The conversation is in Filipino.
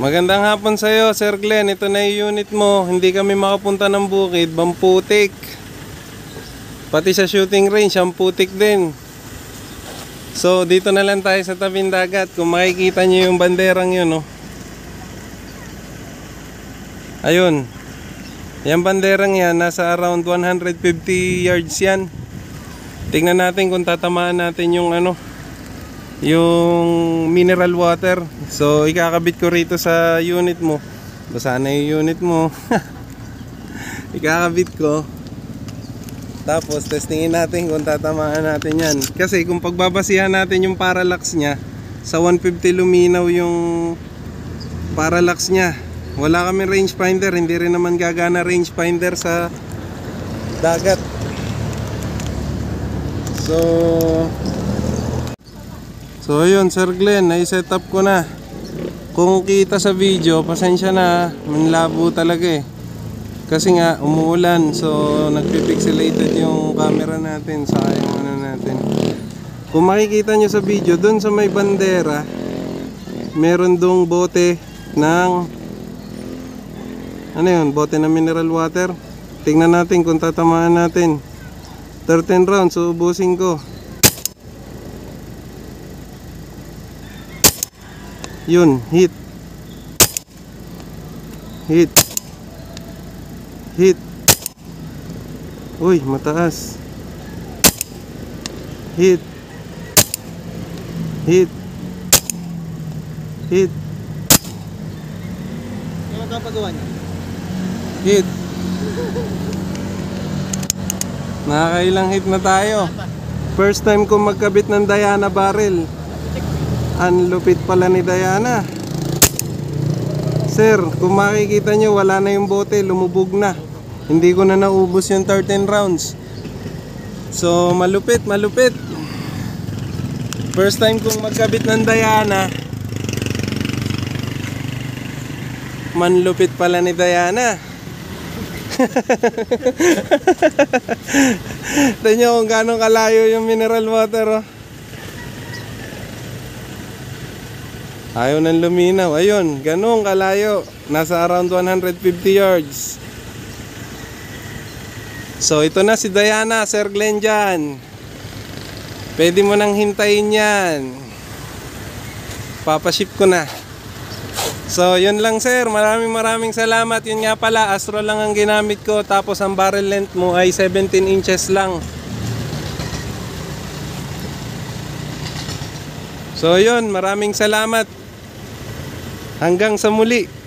Magandang hapon sa'yo, Sir Glenn. Ito na yung unit mo. Hindi kami makapunta ng bukid. Bamputik. Pati sa shooting range, ang putik din. So, dito na lang tayo sa tabing dagat. Kung makikita nyo yung banderang yun, no? Ayun. Yung banderang yan, nasa around 150 yards yan. Tingnan natin kung tatamaan natin yung yung mineral water. So ikakabit ko rito sa unit mo. Basa na yung unit mo. Ikakabit ko. Tapos testingin natin kung tatamaan natin yan. Kasi kung pagbabasihan natin yung parallax nya, sa 150 luminaw yung parallax nya. Wala kami rangefinder. Hindi rin naman gagana rangefinder sa dagat. So ayun, Sir Glenn, nai-set up ko na. Kung kita sa video, pasensya na, manlabo talaga eh. Kasi nga umuulan, so nagpipixelated yung camera natin, sayang natin. Kung makikita nyo sa video, dun sa may bandera, meron dong bote ng bote ng mineral water. Tingnan natin kung tatamaan natin. 13 rounds, so ubusin ko. Yun, hit. Hit. Hit. Uy, mataas. Hit. Hit. Hit. Ano magpapagawa niya? Hit. Nakakailang hit na tayo. First time ko magkabit ng Diana barrel. Ang lupit pala ni Diana. Sir, kung makikita nyo, wala na yung bote, lumubog na. Hindi ko na naubos yung 13 rounds. So malupit, malupit. First time kong magkabit ng Diana. Manlupit pala ni Diana. Tignan nyo kung gano'ng kalayo yung mineral water, oh. Ayaw ng luminaw. Ayun, ganun kalayo. Nasa around 150 yards. So ito na si Diana, Sir Glenn dyan. Pwede mo nang hintayin yan. Papaship ko na. So yun lang, sir. Maraming salamat. Yun nga pala, Astro lang ang ginamit ko. Tapos ang barrel length mo ay 17 inches lang. So yun, maraming salamat. Hanggang sa muli.